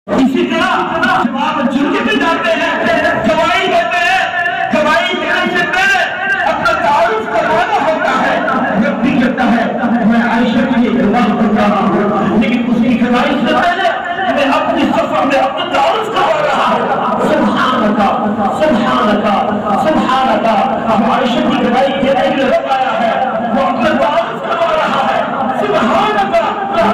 اسی طرح جب آپ جرگے میں جاتے ہیں گواہی دیتے ہیں، گواہی دینے سے پہلے اپنا تعارف کروانا ہوتا ہے۔ جب بھی کہتا ہے میں عائشہ کے لیے گواہ کرتا ہوں، لیکن اس کی گواہی سے پہلے میں اپنی سفر میں اپنا تعارف کروا رہا ہوں۔ سبحان اللہ سبحان اللہ سبحان اللہ۔ عائشہ کی گواہی دینے کے لیے رب آیا ہے، وہ اپنا تعارف کروا رہا ہے۔ سبحان اللہ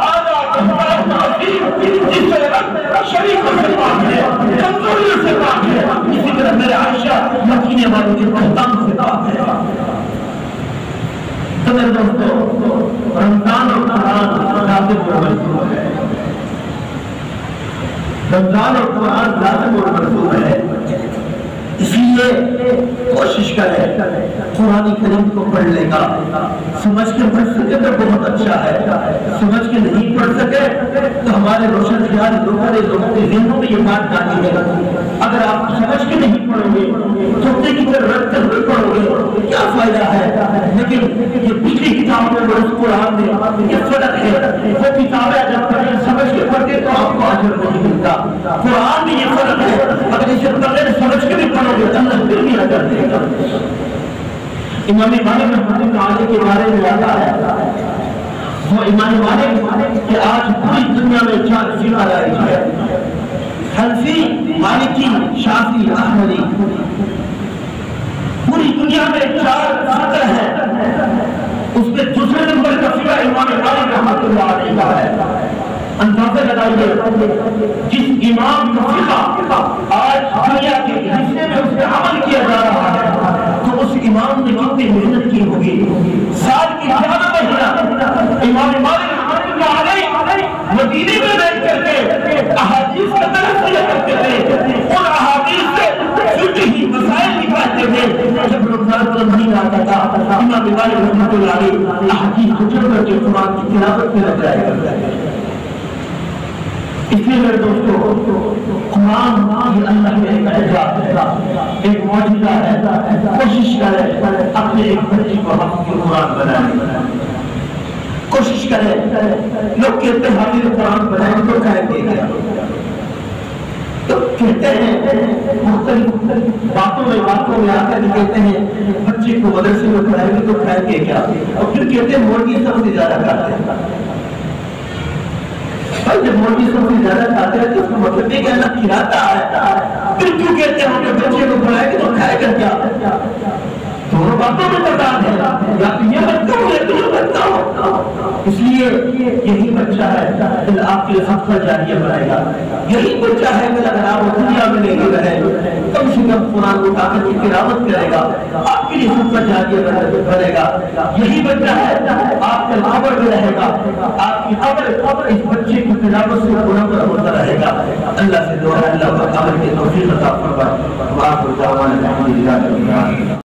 جس طرح شریف سے پاک ہے، کمزوری سے پاک ہے، اسی طرح میرے عائشہ مدینے والوں کے بہتان سے پاک ہے۔ تو میرے دوستو، رمضان اور قرآن لازم اور مرسوم ہے۔ رمضان اور قرآن لازم اور مرسوم ہے، اس لیے کوشش کریں قرآن کریم کو پڑھنے کا۔ سمجھ کے پڑھ سکے تو بہت اچھا ہے، سمجھ کے نہیں پڑھ سکے تو ہمارے روشن خیال لوگوں کے ذہنوں میں یہ بات ڈالی ہے۔ اگر آپ سمجھ کے نہیں پڑھو گے، چھوٹے کی طرح رکھ کر نہیں پڑھو گے، کیا فائدہ ہے؟ لیکن یہ پچھلی کتابوں میں اس قرآن میں یہ فرق ہے، وہ کتابیں جب پڑھیں سمجھ کے پڑھتے تو آپ کو اجر نہیں ملتا۔ قرآن میں یہ فرق ہے، اگر اسے بغیر سمجھ کے بھی پڑھو گے اللہ پھر بھی اجر دے گا۔ امام مالک رحمۃ اللہ علیہ کے بارے میں آتا ہے، وہ امام مالک کہ آج پوری دنیا میں 4 فرقہ رائج ہے، حنفی، مالکی، شافعی، احمدی۔ پوری دنیا میں 4 فرقہ ہیں، اس میں دوسرے نمبر کا فرقہ امام مالک رحمۃ اللہ علیہ کا ہے۔ اندازہ لگائیے جس امام کا فرقہ آج دنیا کے حصے میں اس پہ عمل کیا جا رہا ہے تو اس امام نے کتنی محنت کی ہوگی۔ سال کی 11 مہینہ امام مالک رحمۃ اللہ علیہ مدینے میں بیٹھ کر کے احادیث کا درس دیا کرتے تھے، ان احادیث سے فقہی مسائل نکالتے تھے۔ جب رمضان کا مہینہ آتا تھا امام مالک رحمۃ اللہ علیہ احادیث کو جمع کر کے قرآن کی تلاوت میں لگ جایا کرتے تھے۔ اس لیے میرے دوستو، قرآن یہ اللہ کا ایک اعجاز ہے، ایک معجزہ ہے۔ کوشش کریں اپنے ایک بچے کو حافظ قرآن بنائیں، کوشش کریں۔ لوگ کہتے ہیں حافظ قرآن بنائیں تو کہیں گے، تو کہتے ہیں مختلف باتوں میں آ کر کہتے ہیں بچے کو مدرسے میں پڑھائیں گے تو کھائیں گے کیا، اور پھر کہتے ہیں مرغی سب سے زیادہ کھاتے ہیں۔ جب مرغی سب سے زیادہ کھاتے ہیں تو اس کا مطلب یہ کہ اللہ کھلاتا ہے، پھر کیوں کہتے ہیں کہ بچے کو کھلائے گے تو کھائے گا کیا؟ دونوں باتوں میں تضاد ہے، یا تو یہ بچہ ہو یا تو یہ بچہ ہو۔ اس لیے یہی بچہ ہے کہ آپ کے صدقہ جاریہ بنائے گا، یہی بچہ ہے کہ اگر آپ دنیا میں نہیں رہے کم سے کم قرآن کو طاقت کی تلاوت کرے گا، آپ کے لیے صدقہ جاریہ بنے گا۔ یہی بچہ ہے آپ کے قبر میں رہے گا، آپ کی قبر اس بچے کی تلاوت سے منور ہوتا رہے گا۔ اللہ سے دعا ہے اللہ قبر کے توفیق عطا فرمائے۔ وآخر دعوانا الحمد للہ رب العالمین۔